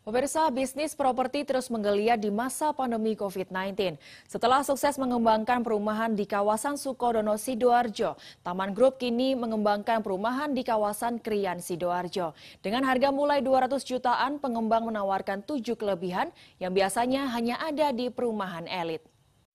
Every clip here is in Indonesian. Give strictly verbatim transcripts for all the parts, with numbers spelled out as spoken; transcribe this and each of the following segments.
Pemirsa, bisnis properti terus menggeliat di masa pandemi covid sembilan belas. Setelah sukses mengembangkan perumahan di kawasan Sukodono, Sidoarjo, Taman Group kini mengembangkan perumahan di kawasan Krian, Sidoarjo. Dengan harga mulai dua ratus jutaan, pengembang menawarkan tujuh kelebihan yang biasanya hanya ada di perumahan elit.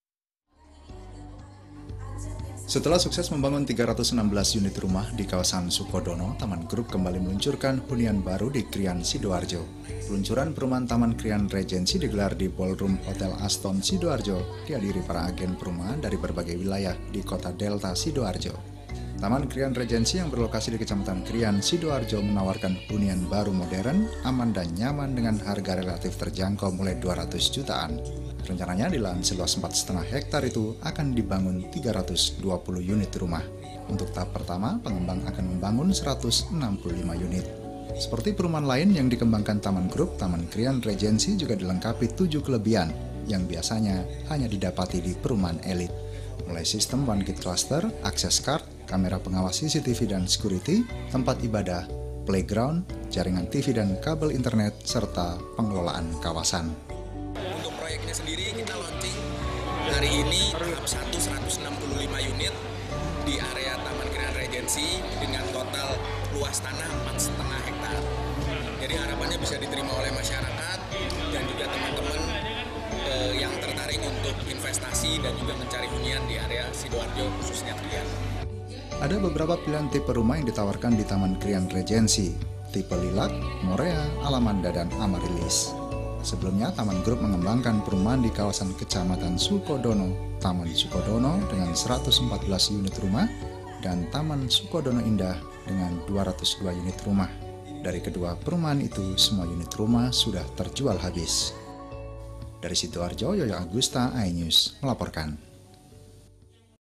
Setelah sukses membangun tiga ratus enam belas unit rumah di kawasan Sukodono, Taman Group kembali meluncurkan hunian baru di Krian, Sidoarjo. Peluncuran perumahan Taman Krian Regency digelar di Ballroom Hotel Aston, Sidoarjo, dihadiri para agen perumahan dari berbagai wilayah di kota Delta, Sidoarjo. Taman Krian Regency yang berlokasi di Kecamatan Krian, Sidoarjo menawarkan hunian baru modern, aman dan nyaman dengan harga relatif terjangkau mulai dua ratus jutaan. Rencananya di lahan seluas empat koma lima hektar itu akan dibangun tiga ratus dua puluh unit rumah. Untuk tahap pertama, pengembang akan membangun seratus enam puluh lima unit. Seperti perumahan lain yang dikembangkan Taman Group, Taman Krian Regency juga dilengkapi tujuh kelebihan yang biasanya hanya didapati di perumahan elit. Mulai sistem one gate cluster, akses card, kamera pengawas C C T V dan security, tempat ibadah, playground, jaringan T V dan kabel internet, serta pengelolaan kawasan. Untuk proyeknya sendiri kita launching hari ini tahap satu seratus enam puluh lima unit di area Taman Krian Regency dengan total luas tanah empat koma lima hektar. Jadi harapannya bisa diterima oleh masyarakat dan juga teman-teman eh, yang tertarik untuk investasi dan juga mencari hunian di area Sidoarjo khususnya Krian. Ada beberapa pilihan tipe rumah yang ditawarkan di Taman Krian Regency, tipe Lilac, Morea, Alamanda, dan Amaryllis. Sebelumnya, Taman Group mengembangkan perumahan di kawasan Kecamatan Sukodono, Taman Sukodono dengan seratus empat belas unit rumah, dan Taman Sukodono Indah dengan dua ratus dua unit rumah. Dari kedua perumahan itu, semua unit rumah sudah terjual habis. Dari Sidoarjo, Yoyo Agusta, iNews melaporkan.